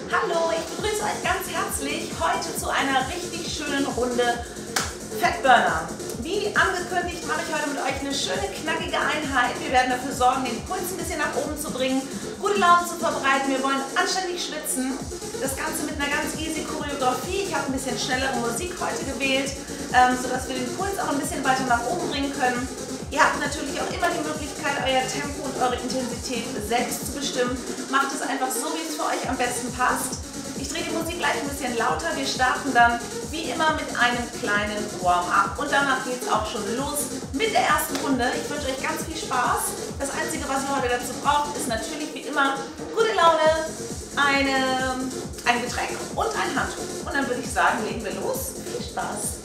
Hallo, ich begrüße euch ganz herzlich heute zu einer richtig schönen Runde Fettburner. Wie angekündigt mache ich heute mit euch eine schöne knackige Einheit. Wir werden dafür sorgen, den Puls ein bisschen nach oben zu bringen, gute Laune zu verbreiten. Wir wollen anständig schwitzen. Das Ganze mit einer ganz easy Choreografie. Ich habe ein bisschen schnellere Musik heute gewählt, sodass wir den Puls auch ein bisschen weiter nach oben bringen können. Ihr habt natürlich auch immer die Möglichkeit, euer Tempo und eure Intensität selbst zu bestimmen. Macht es einfach so, wie es für euch am besten passt. Ich drehe die Musik gleich ein bisschen lauter. Wir starten dann wie immer mit einem kleinen Warm-up. Und danach geht es auch schon los mit der ersten Runde. Ich wünsche euch ganz viel Spaß. Das Einzige, was ihr heute dazu braucht, ist natürlich wie immer gute Laune, ein Getränk und ein Handtuch. Und dann würde ich sagen, legen wir los. Viel Spaß!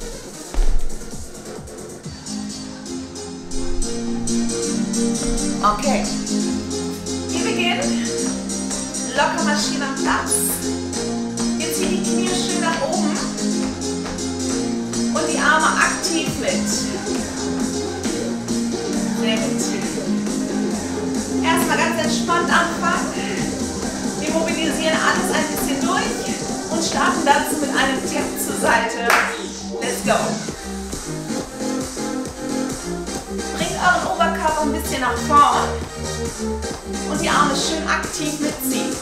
Okay, wir beginnen. Locker marschieren am Platz. Wir ziehen die Knie schön nach oben und die Arme aktiv mit. Sehr gut. Erstmal ganz entspannt anfangen. Wir mobilisieren alles ein bisschen durch und starten dazu mit einem Tap zur Seite. Let's go. Bringt euren Oberkörper ein bisschen nach vorn und die Arme schön aktiv mitziehen.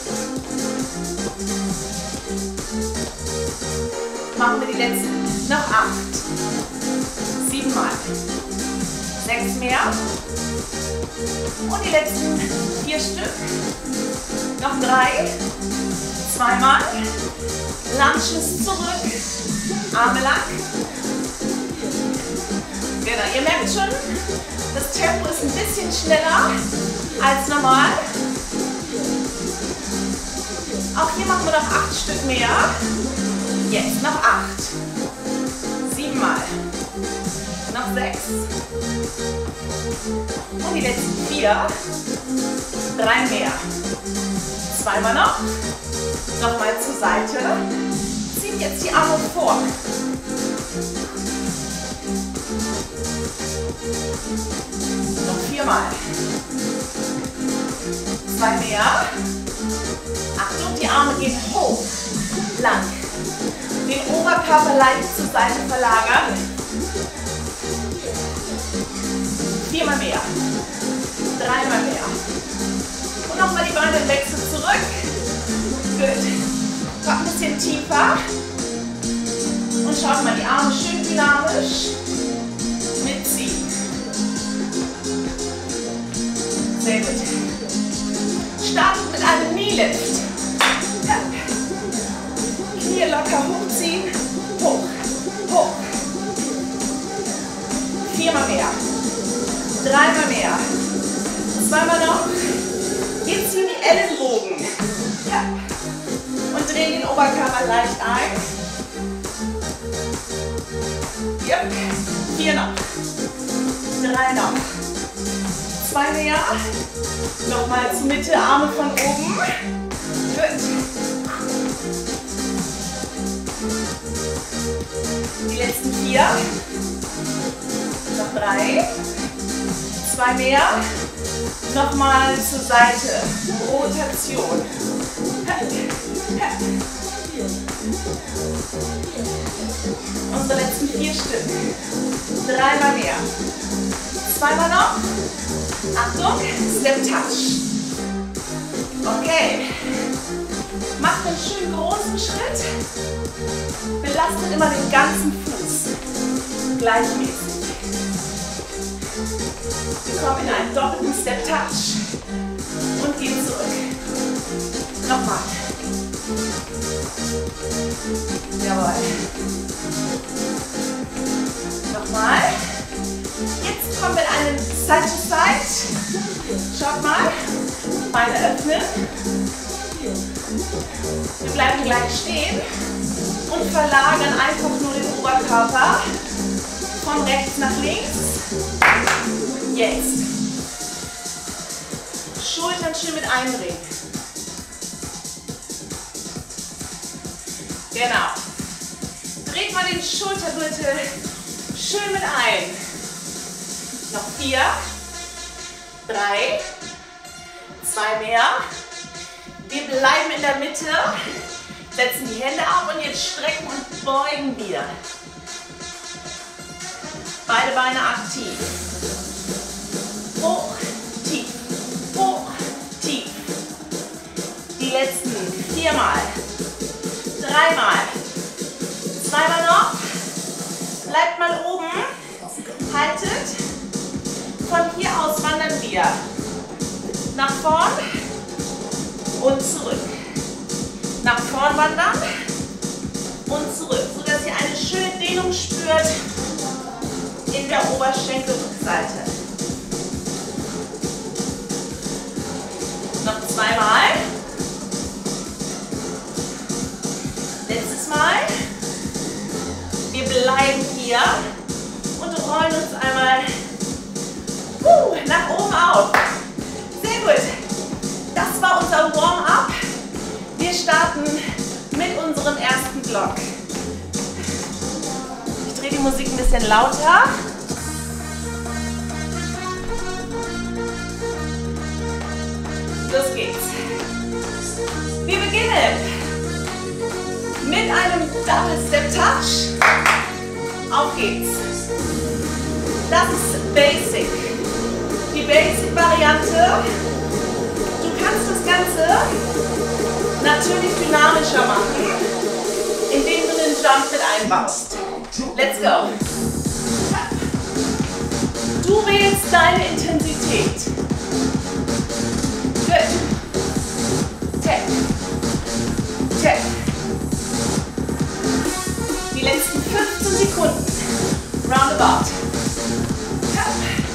Machen wir die letzten noch 8, 7 Mal, 6 mehr und die letzten 4 Stück, noch 3, 2 Mal, Lunges zurück, Arme lang. Genau, ihr merkt schon, das Tempo ist ein bisschen schneller als normal. Auch hier machen wir noch 8 Stück mehr. Jetzt noch 8. 7 Mal. Noch 6. Und die letzten 4. 3 mehr. 2 Mal noch. Nochmal zur Seite. Zieht jetzt die Arme vor. Noch 4 Mal. 2 mehr. Achtung, die Arme gehen hoch. Lang. Den Oberkörper leicht zur Seite verlagern. 4 Mal mehr. 3 Mal mehr. Und nochmal die Beine im Wechsel zurück. Gut. Kommt ein bisschen tiefer. Und schaut mal, die Arme schön dynamisch mitziehen. Sehr gut. Startet mit einem Knielift. Ja. Knie locker hochziehen. Hoch, hoch. 4 Mal mehr. 3 Mal mehr. 2 Mal noch. Wir ziehen die Ellenbogen. Ja. Und drehen den Oberkörper leicht ein. Ja. 4 noch. 3 noch. 2 mehr. Nochmal zur Mitte, Arme von oben. Gut. Die letzten 4. Noch 3. 2 mehr. Nochmal zur Seite. Rotation. Unsere letzten 4 Stück. 3 Mal mehr. 2 Mal noch. Achtung, Step Touch. Okay. Macht einen schönen großen Schritt. Belastet immer den ganzen Fuß. Gleichmäßig. Wir kommen in einen doppelten Step Touch. Und gehen zurück. Nochmal. Jawohl. Nochmal. Jetzt kommen wir in einen Side to Side. Schaut mal. Beine öffnen. Wir bleiben gleich stehen und verlagern einfach nur den Oberkörper von rechts nach links. Jetzt. Schultern schön mit einbringen. Genau. Dreht mal den Schultergürtel schön mit ein. Noch 4, 3, 2 mehr, Wir bleiben in der Mitte, setzen die Hände ab und jetzt strecken und beugen wieder. Beide Beine aktiv. Hoch, tief, hoch, tief. Die letzten 4 Mal, 3 Mal, 2 Mal noch. Bleibt mal oben, haltet. Von hier aus wandern wir nach vorn und zurück. Nach vorn wandern und zurück, sodass ihr eine schöne Dehnung spürt in der Oberschenkelrückseite. Noch 2 Mal. Letztes Mal. Wir bleiben hier und rollen uns einmal nach oben auf. Sehr gut. Das war unser Warm-up. Wir starten mit unserem ersten Block. Ich drehe die Musik ein bisschen lauter. Los geht's. Wir beginnen mit einem Double Step Touch. Auf geht's. Das ist Basic. Die Basic-Variante. Du kannst das Ganze natürlich dynamischer machen, indem du den Jump mit einbaust. Let's go. Du wählst deine Intensität. Good. Tap. Tap. Die letzten 15 Sekunden. Roundabout. Tap.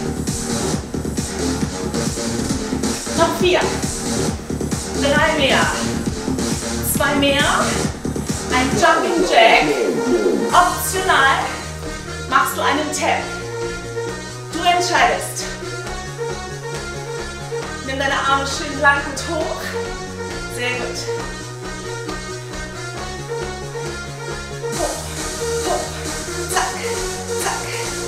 Noch 4. 3 mehr. 2 mehr. Ein Jumping Jack. Optional machst du einen Tap. Du entscheidest. Nimm deine Arme schön lang und hoch. Sehr gut. Hoch, hoch, zack, zack.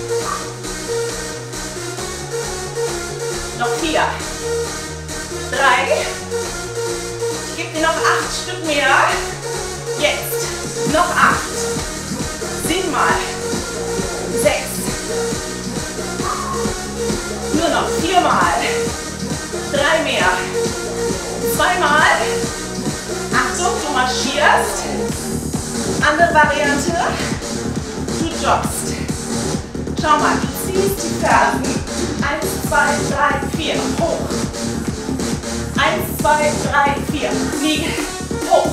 Noch 4. 3. Ich gebe dir noch 8 Stück mehr. Jetzt. Noch 8. 7 Mal. 6. Nur noch 4 Mal. 3 mehr. 2 Mal. Achtung, du marschierst. Andere Variante. Du joggst. Schau mal, du ziehst die Fersen. 1, 2, 3, 4. Hoch. 1, 2, 3, 4. Knie. Hoch.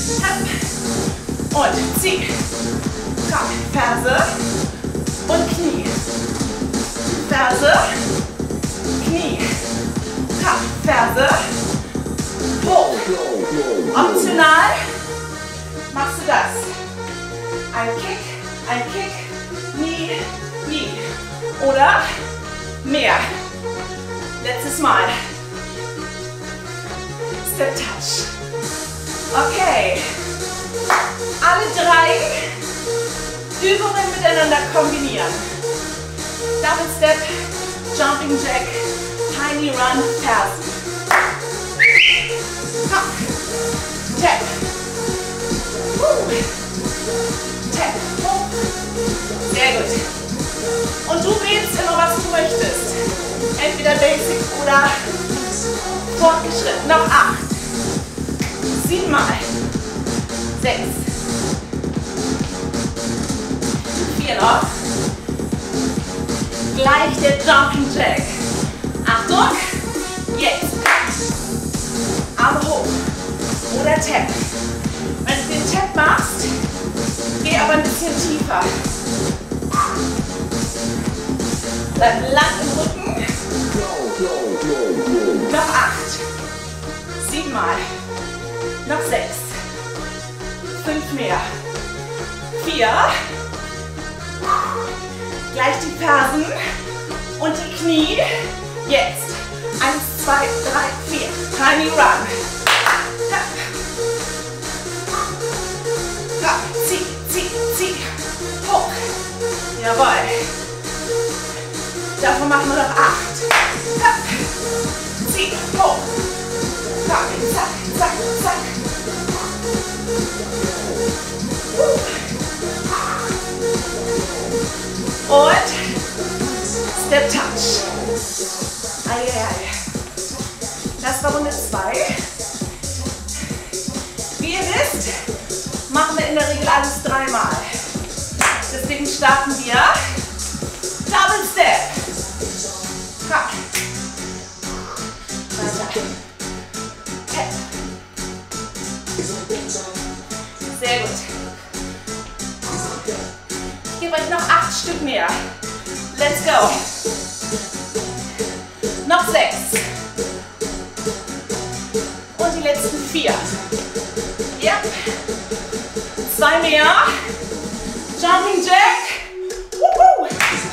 Und zieh. Komm, Ferse. Und Knie. Ferse. Knie. Komm, Ferse. Hoch. Optional machst du das. Ein Kick, Knie, Knie. Oder mehr. Letztes Mal. Step Touch. Okay. Alle 3 Übungen miteinander kombinieren. Double Step, Jumping Jack, Tiny Run, Fersen. Komm. Tap. Tap. Sehr gut. Und du wählst immer, was du möchtest. Entweder Basic oder fortgeschritten. Noch 8. 7 Mal. 6. 4 noch. Gleich der Jumping Jack. Achtung. Jetzt. Arme hoch. Oder Tap. Wenn du den Tap machst, geh aber ein bisschen tiefer. Bleib lang im Rücken. Noch 8. 7 Mal. Noch 6. 5 mehr. 4. Gleich die Fersen und die Knie. Jetzt. 1, 2, 3, 4. Tiny Run. Zieh, zieh, zieh. Hoch. Jawohl. Davon machen wir noch 8. Zieh, hoch. Zack, zack, zack, zack. Und Step Touch. Eieiei. Das war Runde 2. Wie ihr wisst, machen wir in der Regel alles 3-mal. Deswegen starten wir Double Step. Ha. Weiter. Tap. Sehr gut. Ich gebe euch noch 8 Stück mehr. Let's go. Noch 6. Und die letzten 4. Ja. 2 mehr. Jumping Jack. Woohoo.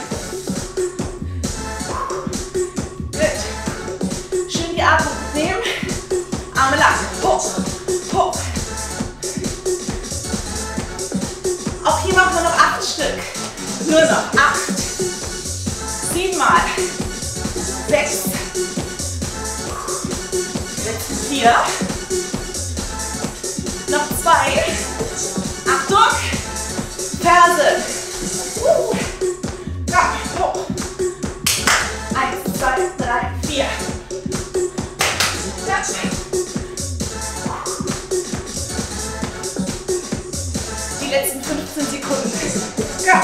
Gut. Schön die Atmung nehmen. Arme lang. Hoch. Hoch. Auch hier machen wir noch 8 Stück. Nur noch 8. 7 Mal. 6. Letzten 4. Noch 2. Achtung. Ferse. Ja, hoch. 1, 2, 3, 4. Ja. Die letzten 15 Sekunden. Ja.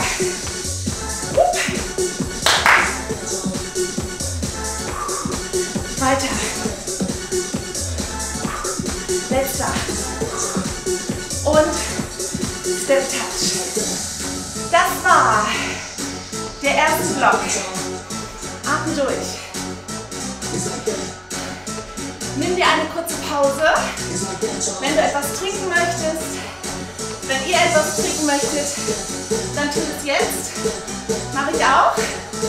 Weiter. Letzter. Und Step Touch. Das war der erste Block. Atme durch. Nimm dir eine kurze Pause. Wenn du etwas trinken möchtest, wenn ihr etwas trinken möchtet, dann tut es jetzt. Mache ich auch.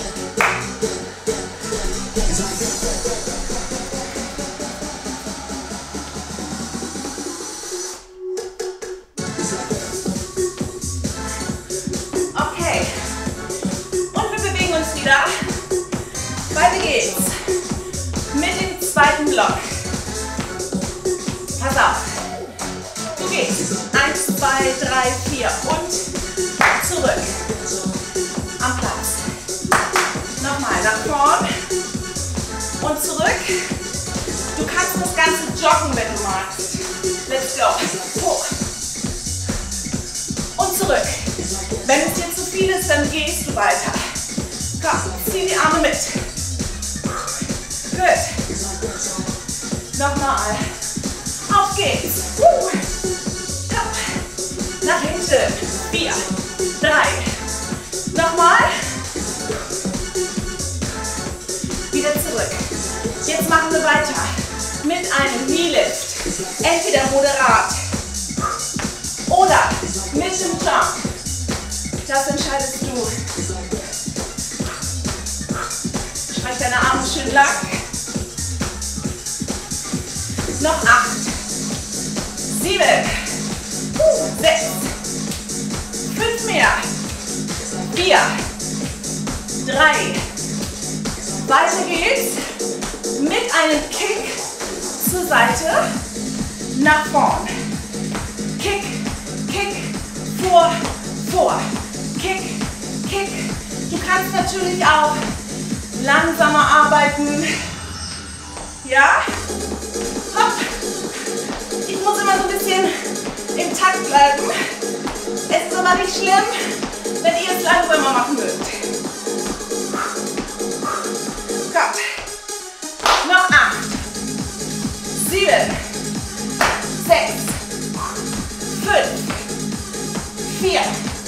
Okay. Und wir bewegen uns wieder. Weiter geht's. Mit dem zweiten Block. Pass auf. Du gehst. 1, 2, 3, 4 und zurück. Am Platz. Nochmal nach vorn und zurück. Du kannst das Ganze joggen, wenn du magst. Let's go. Hoch. Und zurück. Wenn es dir zu viel ist, dann gehst du weiter. Komm, zieh die Arme mit. Gut. Nochmal. Auf geht's. Nach hinten. 4, 3. Nochmal. Wieder zurück. Jetzt machen wir weiter mit einem Knee-Lift. Entweder moderat oder mit dem Jump. Das entscheidest du. Streich deine Arme schön lang. Noch 8, 7, 6, 5 mehr, 4, 3. Weiter geht's mit einem Kick zur Seite, nach vorn. Kick, Kick, vor, vor. Kick, Kick. Du kannst natürlich auch langsamer arbeiten. Ja? Hopp. Ich muss immer so ein bisschen im Takt bleiben. Es ist aber nicht schlimm, wenn ihr es langsamer machen müsst. Kommt. Noch 8, 7, 6, 5, 4,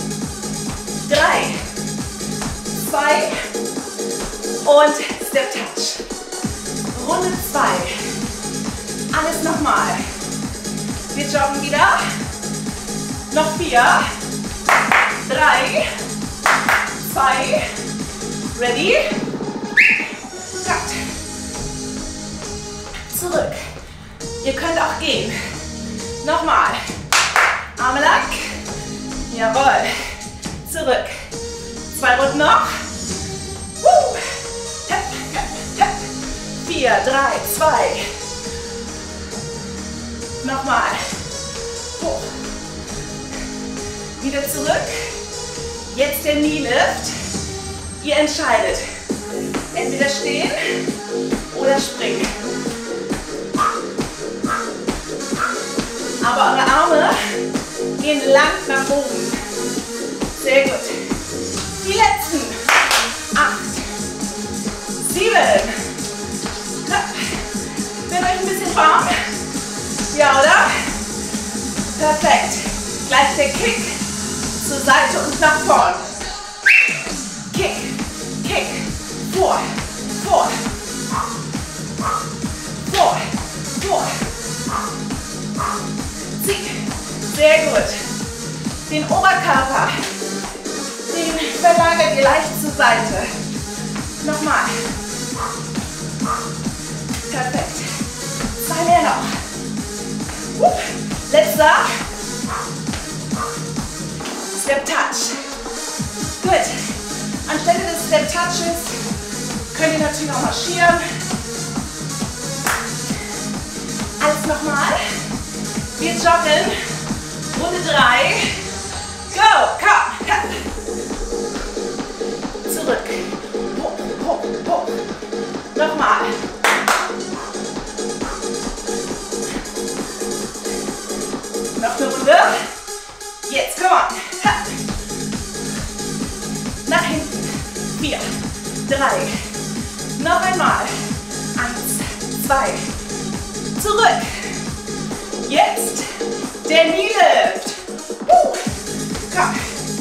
3, 2 und Step Touch. Runde 2. Alles nochmal. Wir joggen wieder. Noch 4, 3, 2, ready? Cut. Zurück. Ihr könnt auch gehen. Nochmal. Arme lang. Jawohl. Zurück. 2 Runden noch. 4, 3, 2. Nochmal. Hoch. Wieder zurück. Jetzt der Knee Lift. Ihr entscheidet. Entweder stehen oder springen. Aber eure Arme gehen lang nach oben. Sehr gut. Die letzten. 8, 7. Wird euch ein bisschen warm? Ja, oder? Perfekt. Gleich der Kick zur Seite und nach vorn. Kick, Kick, vor, vor, vor, vor. Zieh. Sehr gut. Den Oberkörper, den verlagert ihr leicht zur Seite. Nochmal. Perfekt. 2 mehr noch. Letzter. Step Touch. Gut. Anstelle des Step Touches könnt ihr natürlich auch marschieren. Alles nochmal. Wir joggen. Runde 3. Go. Komm. Zurück. Hoch, hoch, hoch. Nochmal. Noch eine Runde. Jetzt, komm on. Nach hinten. 4, 3. Noch einmal. 1, 2. Zurück. Jetzt der Knee Lift. Komm.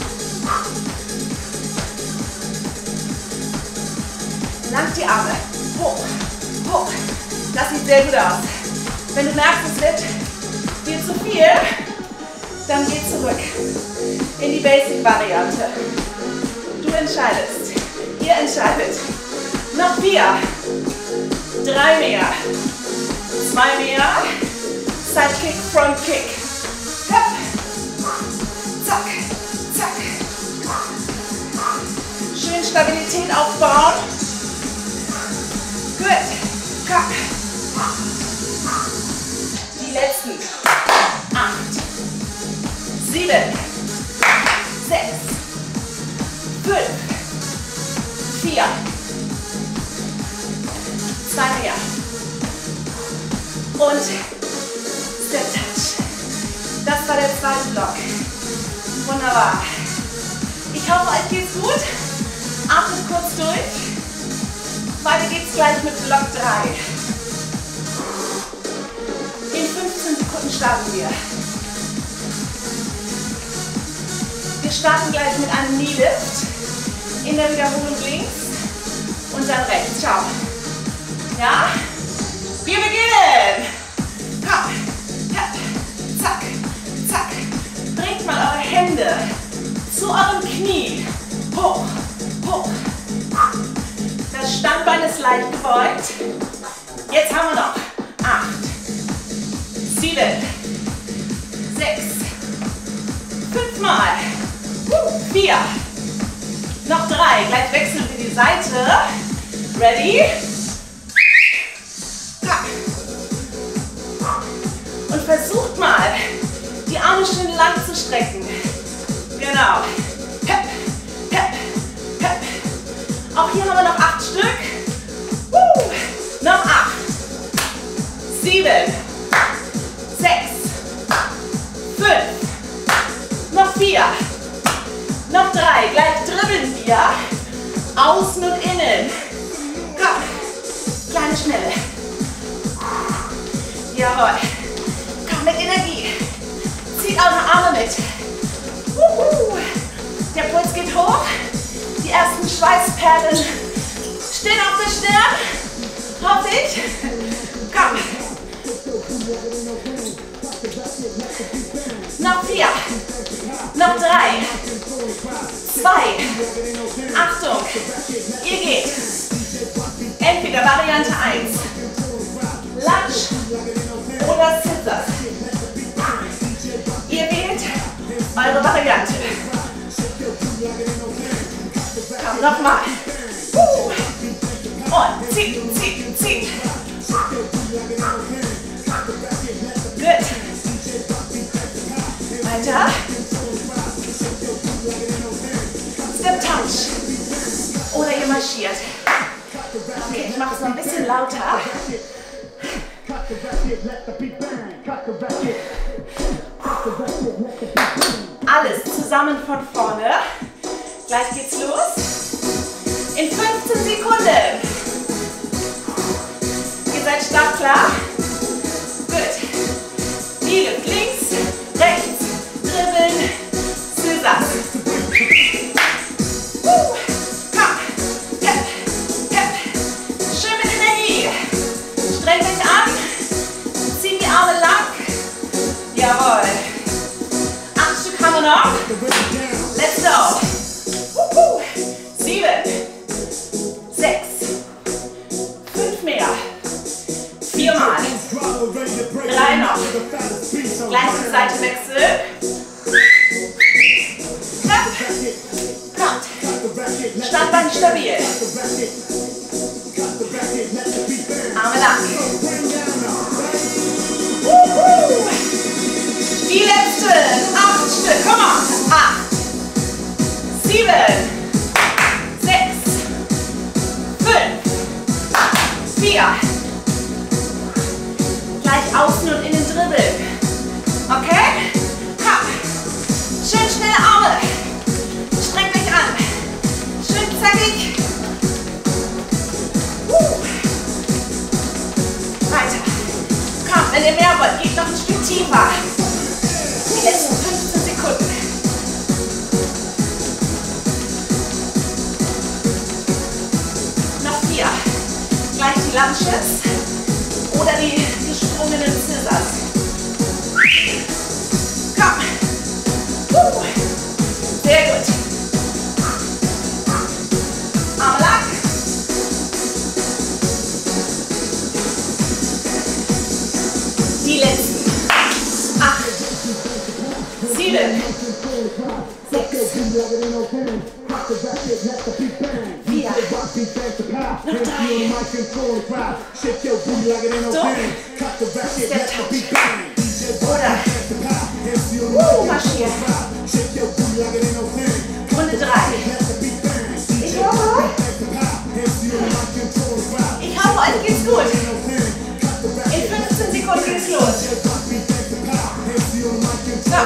Lang die Arme. Hoch, hoch. Das sieht sehr gut aus. Wenn du merkst, es wird dir zu viel, dann geh zurück in die Basic-Variante. Du entscheidest. Ihr entscheidet. Noch 4. 3 mehr. 2 mehr. Side Kick, Front Kick. Hopp. Zack, zack. Schön Stabilität aufbauen. Gut. Komm. Die letzten. 8, 7, 6, 5, 4, 2 mehr. Und Step Touch. Das war der zweite Block. Wunderbar. Ich hoffe, euch geht's gut. Atmet kurz durch. Weiter geht's gleich mit Block 3. In 15 Sekunden starten wir. Wir starten gleich mit einem Knee Lift. In der Wiederholung links und dann rechts. Ciao. Ja? Wir beginnen. Komm. Zack, zack. Bringt mal eure Hände zu eurem Knie. Hoch, hoch. Das Standbein ist leicht gebeugt. Jetzt haben wir noch 8, 7, 6, 5 Mal. 4. Noch 3. Gleich wechseln wir die Seite. Ready? Und versucht mal, die Arme schön lang zu strecken. Genau. Hep, hep, hep. Auch hier haben wir noch 8 Stück. Noch 8, 7, 6, 5, noch 4, noch 3. Gleich dribbeln wir. Außen und innen. Komm. Kleine Schnelle. Jawohl. Komm mit Energie. Zieht eure Arme mit. Der Puls geht hoch. Die ersten Schweißperlen stehen auf der Stirn. Hoffe ich. Komm. Noch 4. Noch 3. 2. Achtung. Ihr geht. Entweder Variante 1. Lunge oder Scissors. Ihr wählt eure Variante. Komm, nochmal. Und zieht, zieht, zieht. Gut. Weiter. Step Touch. Oder ihr marschiert. Okay, ich mache es noch ein bisschen lauter. Alles zusammen von vorne. Gleich geht's los. In 15 Sekunden. Ihr seid startklar? Gut. Liegen links, rechts, dribbeln, Scissors. Komm, gap, gap. Schön mit Energie. Strengt euch an. Zieht die Arme lang. Jawohl. 8 Stück haben wir noch. Let's go. 7, 6, 5 mehr. 4 mal. 3 noch. Gleiche Seite wechseln. Kommt. Standbein stabil. Arme lang. Die letzten 8 Stück. Komm on. 8, 7, 6, 5, 4. Gleich außen und innen dribbeln. Okay? Komm. Schön schnelle Arme. Strengt euch an. Schön zackig. Weiter. Komm, wenn ihr mehr wollt, geht noch ein Stück tiefer. Die letzten 15 Sekunden. Noch 4. Gleich die Lunges oder die gesprungenen Scissors. Komm. Sehr gut. Arme lang. Die letzten 8, 7, 6, 4, noch 3. So. Step Touch. Oder marschieren. Runde 3. Ich hoffe, euch geht's gut. In 15 Sekunden geht's los. So.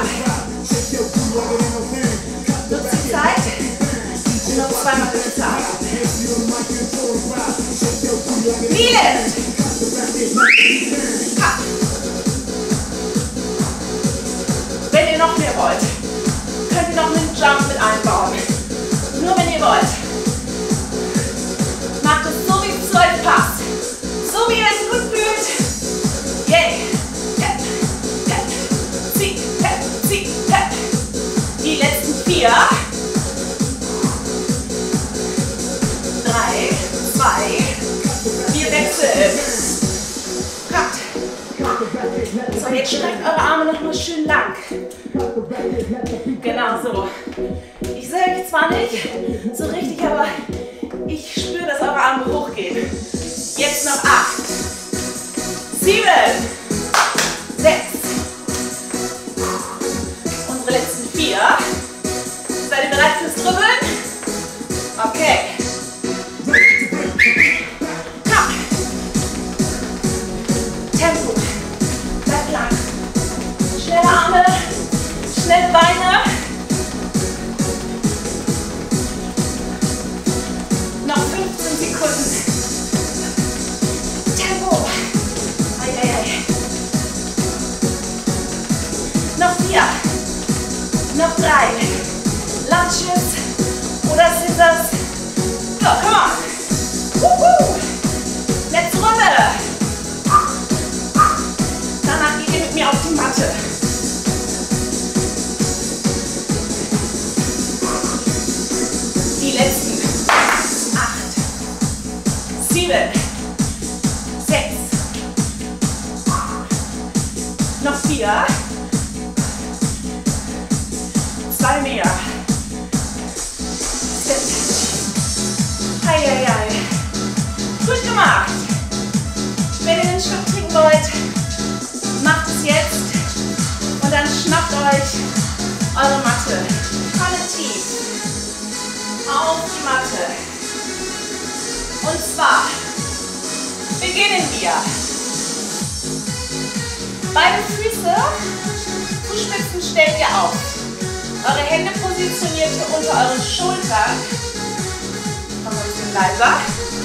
Nutzt die Zeit, um noch 2 Mal durchzuatmen. Lift. Wenn ihr noch mehr wollt, könnt ihr noch einen Jump mit einbauen. Nur wenn ihr wollt. Macht es so, wie es zu euch passt. So, wie ihr es gut fühlt. Yay. Hep, hep. Zieh, hep, zieh, hep. Die letzten 4. 3, 2, 4 wechseln. Kommt. So, jetzt streckt eure Arme noch mal schön lang. Genau so. Ich sehe euch zwar nicht so richtig, aber ich spüre, dass eure Arme hochgehen. Jetzt noch 8, 7, 6. Unsere letzten 4. Seid ihr bereit fürs Dribbeln? Okay. Komm. Tempo. Bleibt lang. Schnelle Arme. Schnelle Beine. Noch 15 Sekunden. Tempo. Eieiei. Noch 4. Noch 3. Lunges oder Scissors. So, come on. Letzte Runde. Danach geht ihr mit mir auf die Matte. Die letzten 8, 7, 6, noch 4, 2 mehr. Eieiei. Gut gemacht. Wenn ihr einen Schluck trinken wollt, macht es jetzt und dann schnappt euch eure Matte. Falle tief auf die Matte. Und zwar beginnen wir. Beide Füße, Fußspitzen stellt ihr auf. Eure Hände positioniert ihr unter euren Schultern. Machen wir ein bisschen leiser.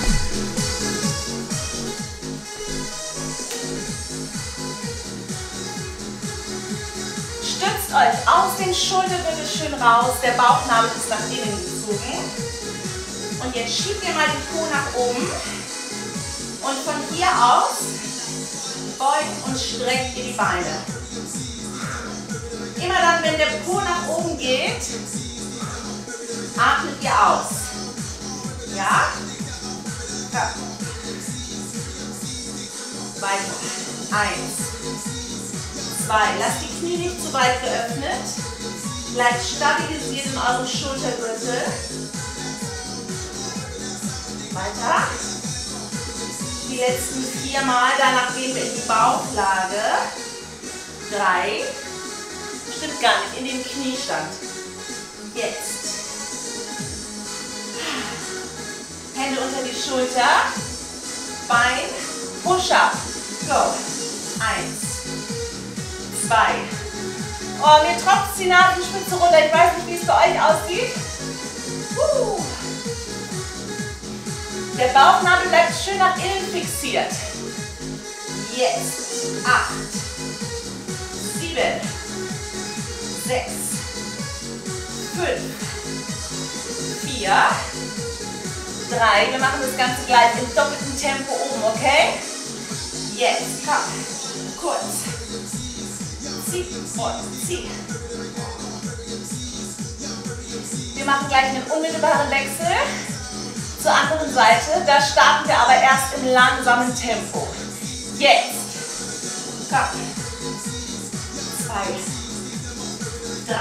Stützt euch aus dem Schultergürtel schön raus. Der Bauchnabel ist nach innen gezogen. Und jetzt schiebt ihr mal den Po nach oben. Und von hier aus beugt und streckt ihr die Beine. Immer dann, wenn der Po nach oben geht, atmet ihr aus. Ja? Ja. Weiter. 1, 2. Lasst die Knie nicht zu weit geöffnet. Bleibt stabilisiert in eurem Schultergürtel. Weiter. Die letzten 4 Mal. Danach gehen wir in die Bauchlage. 3. Stimmt gar nicht, in den Kniestand. Jetzt. Hände unter die Schulter. Bein. Push-up. Go. 1, 2. Oh, mir tropft die Nasenspitze runter. Ich weiß nicht, wie es bei euch aussieht. Der Bauchnabel bleibt schön nach innen fixiert. Jetzt. 8, 7, 6, 5, 4, 3. Wir machen das Ganze gleich im doppelten Tempo oben, okay? Jetzt, komm, kurz. Zieh und zieh. Wir machen gleich einen unmittelbaren Wechsel zur anderen Seite. Da starten wir aber erst im langsamen Tempo. Jetzt. Komm. 2, 3,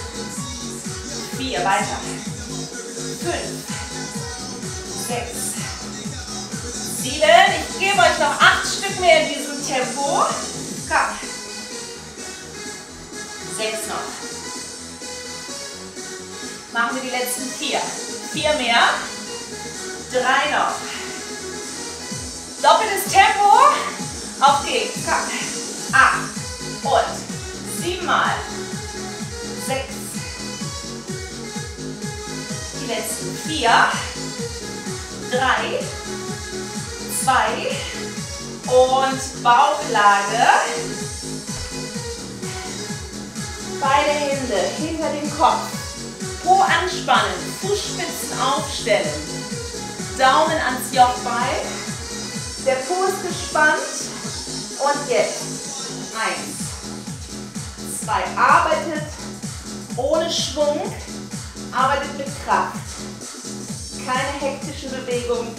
4, weiter. 5, 6, 7. Ich gebe euch noch 8 Stück mehr in diesem Tempo. Komm. 6 noch. Machen wir die letzten 4. 4 mehr. 3 noch. Doppeltes Tempo. Auf geht's. Komm. 8 und 7 Mal. 6. Die letzten 4. 3. 2. Und Bauchlage. Beide Hände hinter dem Kopf. Po anspannen. Fußspitzen aufstellen. Daumen ans Jochbein. Der Po ist gespannt. Und jetzt. 1, 2. Arbeitet ohne Schwung. Arbeitet mit Kraft. Keine hektischen Bewegungen.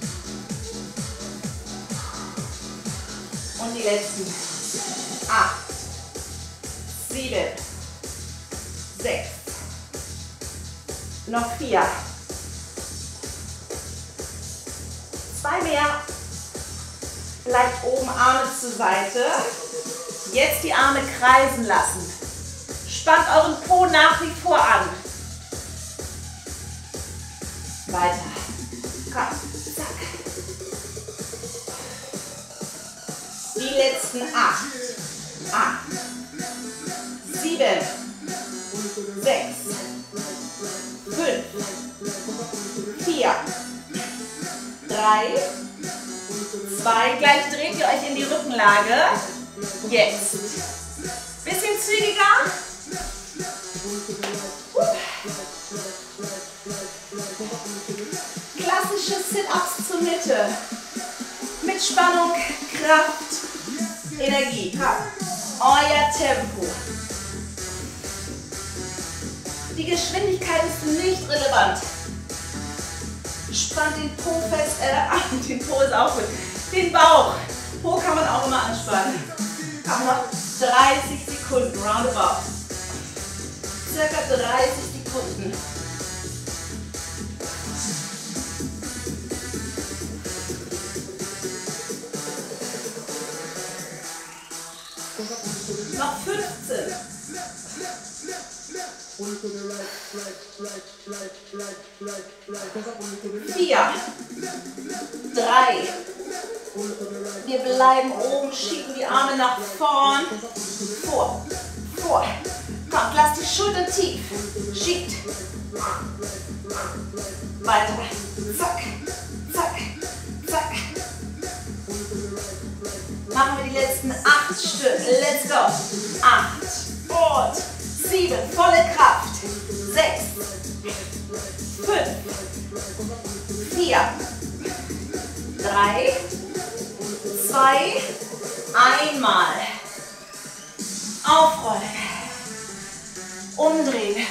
Und die letzten. 8, 7, 6. Noch 4. 2 mehr. Bleibt oben, Arme zur Seite. Jetzt die Arme kreisen lassen. Spannt euren Po nach wie vor an. Weiter. Komm, zack. Die letzten 8. 7, 6, 5, 4, 3, 2. Gleich dreht ihr euch in die Rückenlage. Jetzt. Bisschen zügiger. Klassische Sit-Ups zur Mitte. Mit Spannung, Kraft, Energie. Euer Tempo. Die Geschwindigkeit ist nicht relevant. Spannt den Po fest, den Po ist auch gut. Den Bauch. Po kann man auch immer anspannen. Haben noch 30 Sekunden, roundabout. Circa 30 Sekunden. Noch 15. 4, 3. Wir bleiben oben, schieben die Arme nach vorn. Vor. Komm, lass die Schultern tief. Schiebt. Weiter. Zack, zack, zack. Machen wir die letzten 8 Stück. Let's go. 8 und 7. Volle Kraft. 6, 5, 4, 3, 2, einmal. Aufrollen. Umdrehen.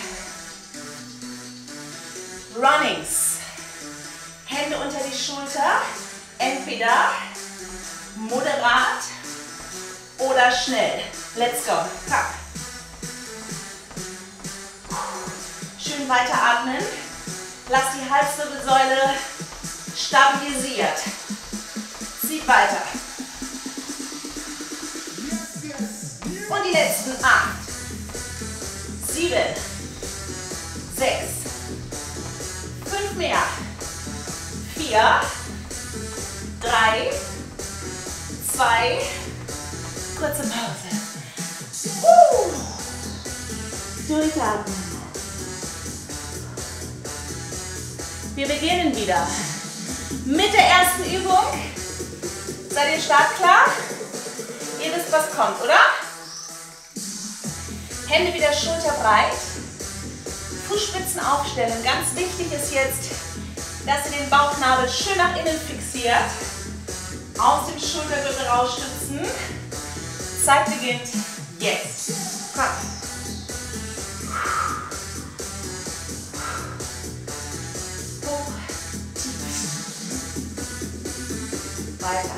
Runnings. Hände unter die Schulter. Entweder moderat oder schnell. Let's go. Komm. Schön weiteratmen. Lass die Halswirbelsäule stabilisiert. Zieht weiter. Und die letzten 8, 7, 6, 5 mehr. 4, 3, 2, kurze Pause. Durchatmen. Wir beginnen wieder mit der ersten Übung. Seid ihr startklar? Ihr wisst, was kommt, oder? Hände wieder schulterbreit. Fußspitzen aufstellen. Ganz wichtig ist jetzt, dass ihr den Bauchnabel schön nach innen fixiert. Aus dem Schultergürtel rausstützen. Zeit beginnt jetzt. Komm. Hoch, tief. Weiter.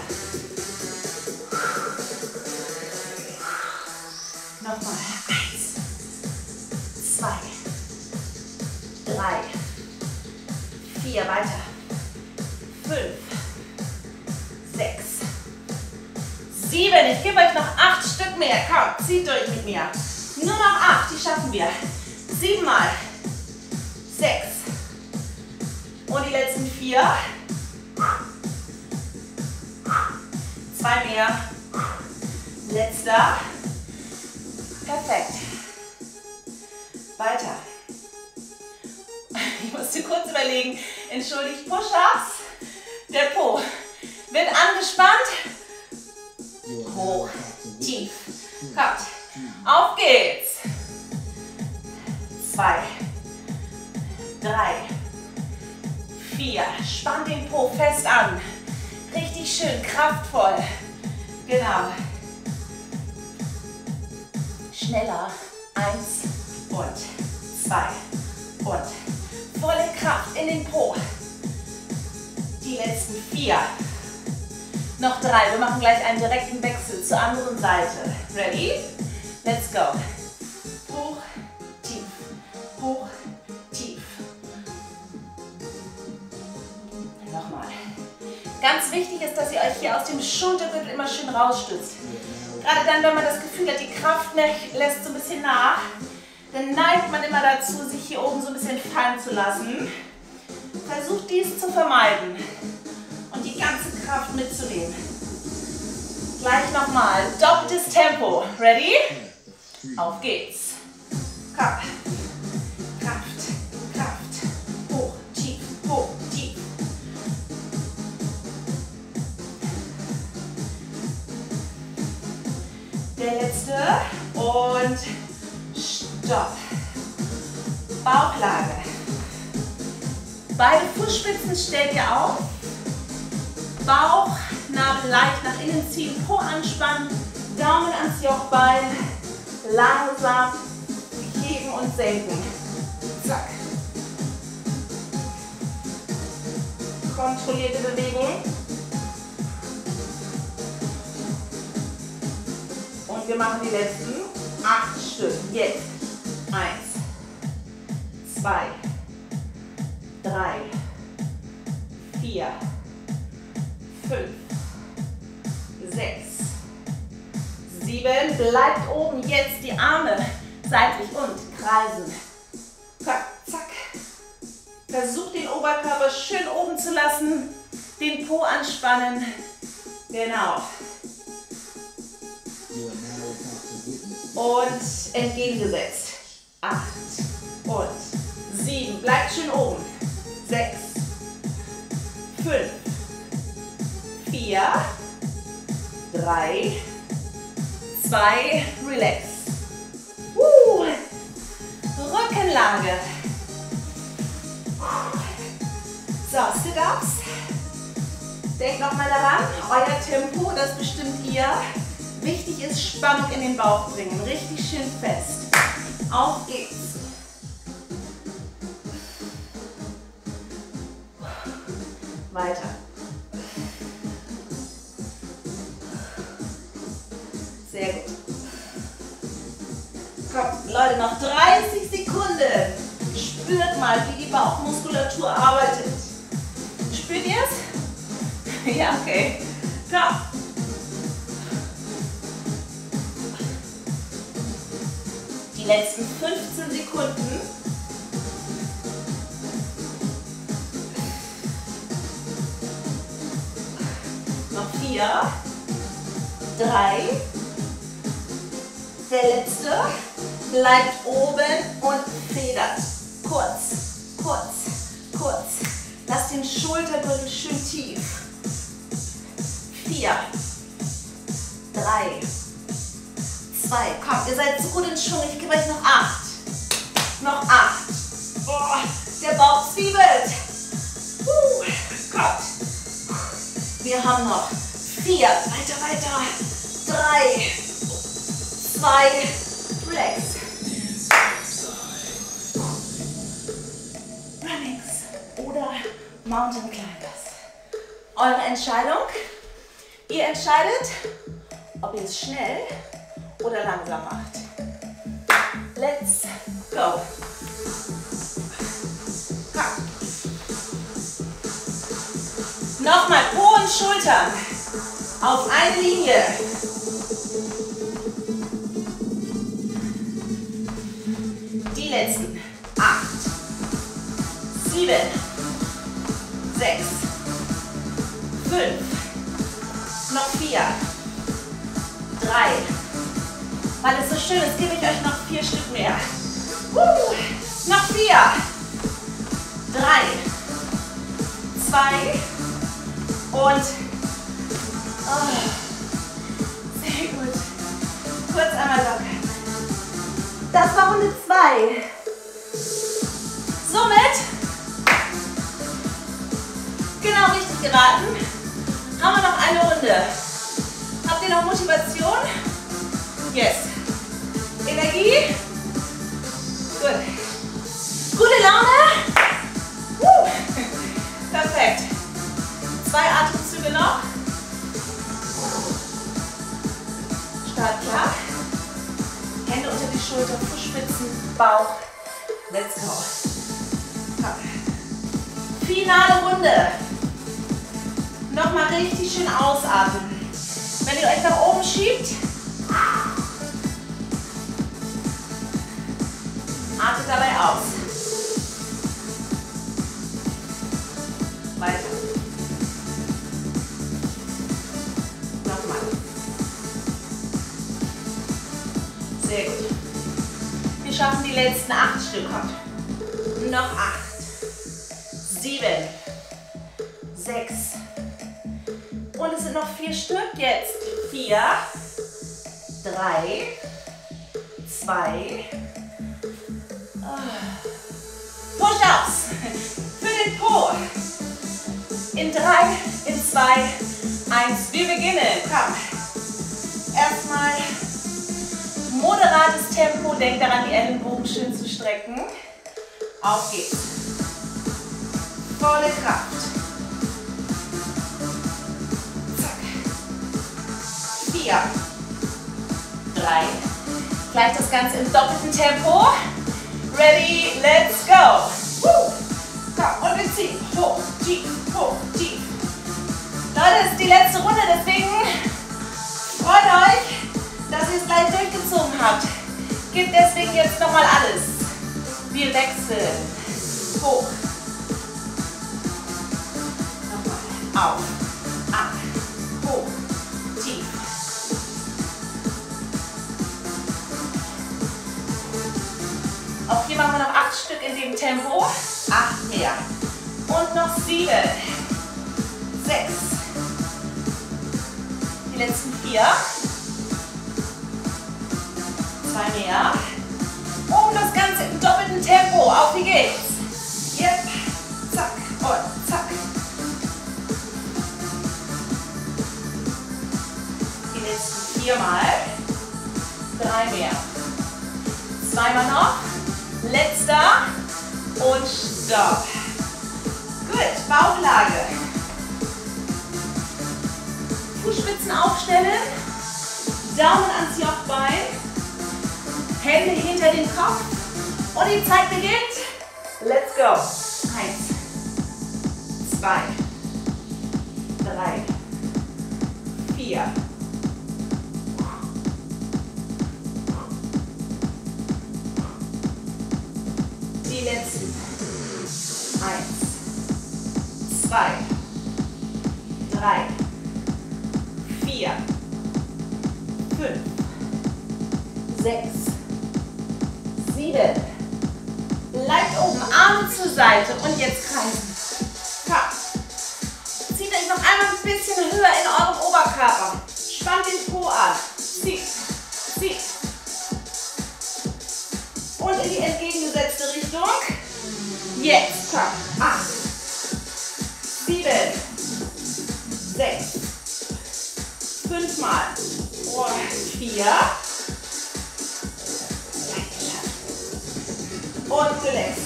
Nochmal. 1, 2, 3, 4, weiter. 5, 6, 7. Ich gebe euch noch 8 Stück mehr. Komm, zieht durch mit mir. Nur noch 8, die schaffen wir. 7 Mal. 6. Und die letzten 4. 2 mehr. Letzter. Perfekt. Weiter. Ich musste kurz überlegen. Entschuldigt, Push-Ups. Der Po wird angespannt. Hoch, tief. Kommt. Auf geht's. 2, 3, 4. Spannt den Po fest an. Richtig schön, kraftvoll. Genau. Schneller. 1 und 2 und volle Kraft in den Po. Die letzten 4. Noch 3. Wir machen gleich einen direkten Wechsel zur anderen Seite. Ready? Let's go. Hoch, tief, hoch, tief. Nochmal. Ganz wichtig ist, dass ihr euch hier aus dem Schultergürtel immer schön rausstützt. Gerade dann, wenn man das Gefühl hat, die Kraft lässt so ein bisschen nach, dann neigt man immer dazu, sich hier oben so ein bisschen fallen zu lassen. Versucht dies zu vermeiden und die ganze Kraft mitzunehmen. Gleich nochmal, doppeltes Tempo. Ready? Auf geht's. Komm. Kraft, Kraft. Hoch, tief, hoch, tief. Der letzte und stopp. Bauchlage. Beide Fußspitzen stellt ihr auf. Bauchnabel leicht nach innen ziehen, Po anspannen, Daumen ans Jochbein, langsam heben und senken. Zack. Kontrollierte Bewegung. Und wir machen die letzten 8 Stück. Jetzt. 1, 2, 3, 4, 5, 6, 7. Bleibt oben. Jetzt die Arme seitlich und kreisen. Versucht den Oberkörper schön oben zu lassen, den Po anspannen. Genau. Und entgegengesetzt. 8 und 7. Bleibt schön oben. 6, 5, 4, 3, 2, relax. Rückenlage. So, Sit-Ups. Denkt nochmal daran, euer Tempo, das bestimmt ihr. Wichtig ist, Spannung in den Bauch bringen. Richtig schön fest. Auf geht's. Weiter. Sehr gut. Kommt, Leute, noch 30 Sekunden. Spürt mal, wie die Bauchmuskulatur arbeitet. Spürt ihr es? Ja, okay. Komm. Die letzten 15 Sekunden. Noch 4, 3. Der letzte. Bleibt oben und federt. Kurz, kurz, kurz. Lasst den Schultergürtel schön tief. 4, 3, 2. Kommt, ihr seid so gut in Schwung. Ich gebe euch noch 8. Noch 8. Oh, der Bauch zwiebelt. Kommt. Wir haben noch 4. Weiter. 3, 2, relax. Runnings oder Mountain Climbers. Eure Entscheidung. Ihr entscheidet, ob ihr es schnell oder langsam macht. Let's go. Komm. Nochmal Po und Schultern auf eine Linie. Die letzten 8, 7, 6, 5, noch 4, 3. Weil es so schön ist, gebe ich euch noch 4 Stück mehr. Noch 4, 3, 2 und sehr gut. Kurz einmal lockern. Das war Runde 2. Somit, genau richtig geraten, haben wir noch eine Runde. Habt ihr noch Motivation? Yes. Energie? Gut. Gute Laune? Perfekt. 2 Atemzüge noch. Startklar. Hände unter die Schulter, Fußspitzen, Bauch. Let's go. Komm. Finale Runde. Nochmal richtig schön ausatmen. Wenn ihr euch nach oben schiebt, atmet dabei aus. Weiter. Nochmal. Sehr gut. Wir schaffen die letzten 8 Stück. Kommt. Noch 8, 7, 6. Und es sind noch 4 Stück. Jetzt 4, 3, 2. Push-ups für den Po. In 3, in 2, 1. Wir beginnen. Komm. Erstmal moderates Tempo. Denkt daran, die Ellenbogen schön zu strecken. Auf geht's. Volle Kraft. Zack. 4, 3. Gleich das Ganze im doppelten Tempo. Ready, let's go. Komm, und wir ziehen. Hoch, tief, hoch, tief. Leute, das ist die letzte Runde, deswegen freut euch, dass ihr es gleich durchgezogen habt. Gebt deswegen jetzt nochmal alles. Wir wechseln. Hoch, Auf, ab, hoch, tief. Auch hier machen wir noch 8 Stück in dem Tempo. 8 mehr. Und noch 7, 6. Die letzten 4. 2 mehr. Um das Ganze im doppelten Tempo. Auf, wie geht's? Yep. Zack und zack. Die letzten 4 Mal. 3 mehr. 2 Mal noch. Letzter. Und stopp. Gut, Bauchlage. Fußspitzen aufstellen. Daumen ans Jochbein. Hände hinter den Kopf. Und die Zeit beginnt. Let's go. 1, 2, 3, 4. Die letzten. 1, 2, 3, 4, 5, 6, 7. Bleibt oben, Arme zur Seite und jetzt kreisen. Komm. Zieht euch noch einmal ein bisschen höher in eurem Oberkörper. Spannt den Po an. Zieht, zieht. Und in die entgegengesetzte Richtung. Jetzt, komm. 8, 7, 6, 5 Mal. Und 4. Und relax.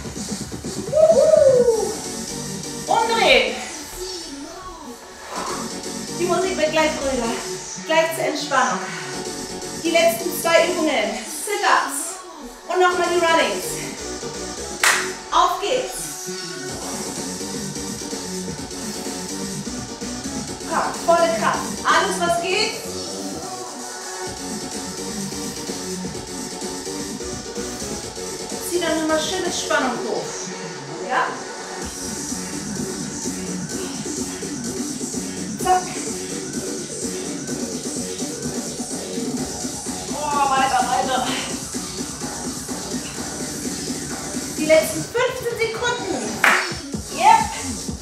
Umdrehen. Die Musik wird gleich ruhiger. Gleich zur Entspannung. Die letzten 2 Übungen. Sit-Ups. Und nochmal die Runnings. Auf geht's. Komm, volle Kraft. Alles, was geht. Zieh dann nochmal schön mit Spannung hoch. Ja? Zack. Oh, weiter, weiter. Die letzten 15 Sekunden. Yep.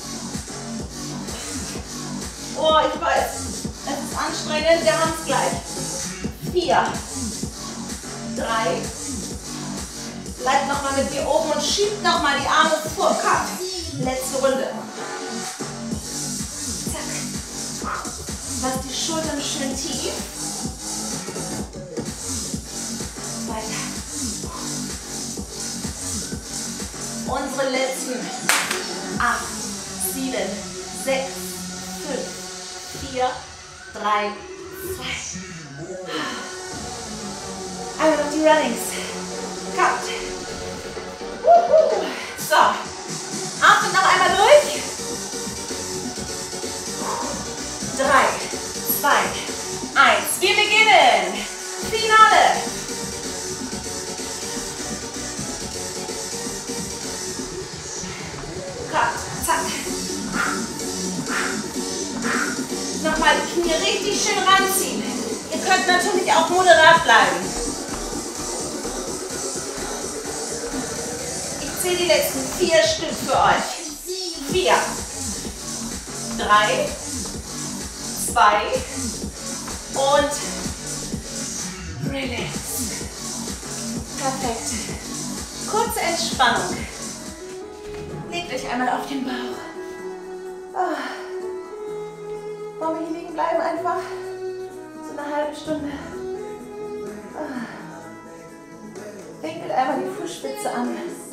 Oh, ich weiß. Es ist anstrengend. Wir haben es gleich. 4, 3. Bleibt nochmal mit mir oben und schiebt nochmal die Arme vor. Komm. Letzte Runde. Zack. Lasst die Schultern schön tief. Weiter. Unsere letzten 8, 7, 6, 5, 4, 3, 2. Einmal noch die Runnings. Kommt. So. Atmet noch einmal durch. 3, 2, 1. Wir beginnen. Finale. Zack. Nochmal die Knie richtig schön ranziehen. Ihr könnt natürlich auch moderat bleiben. Ich zähle die letzten 4 Stück für euch. 4, 3, 2 und relax. Perfekt. Kurze Entspannung. Legt euch einmal auf den Bauch. Wollen wir hier liegen bleiben einfach? So eine halbe Stunde. Winkelt einmal die Fußspitze an.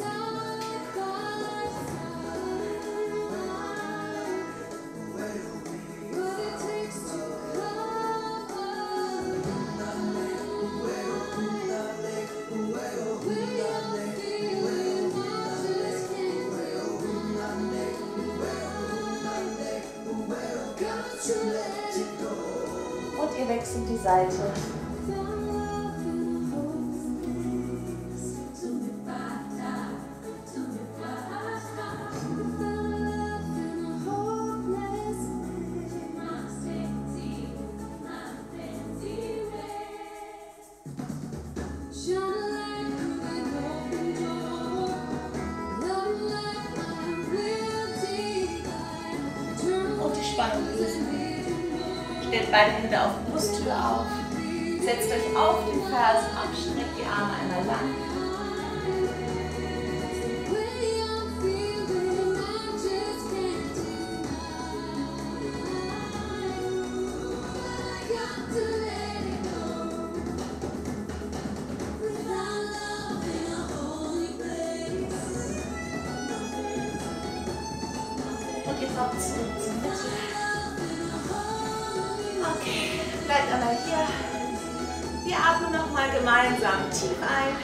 Und ihr wechselt die Seite. Stellt beide Hände auf die Brusthöhe auf. Setzt euch auf den Fersen ab, streckt die Arme einmal lang. Und ihr kommt zurück zur Mitte. Okay, bleibt einmal hier. Wir atmen nochmal gemeinsam tief ein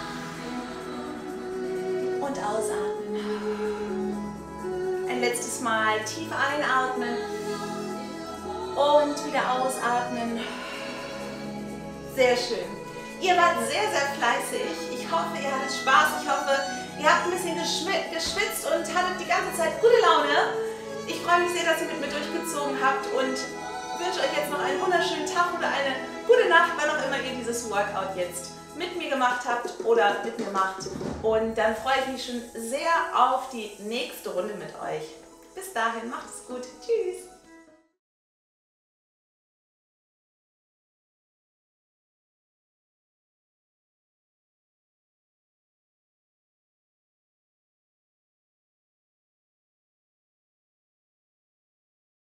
und ausatmen. Ein letztes Mal tief einatmen und wieder ausatmen. Sehr schön. Ihr wart sehr, sehr fleißig. Ich hoffe, ihr hattet Spaß. Ich hoffe, ihr habt ein bisschen geschwitzt und hattet die ganze Zeit gute Laune. Ich freue mich sehr, dass ihr mit mir durchgezogen habt und wünsche euch jetzt noch einen wunderschönen Tag oder eine gute Nacht, wann auch immer ihr dieses Workout jetzt mit mir gemacht habt oder mit mir macht. Und dann freue ich mich schon sehr auf die nächste Runde mit euch. Bis dahin, macht es gut. Tschüss.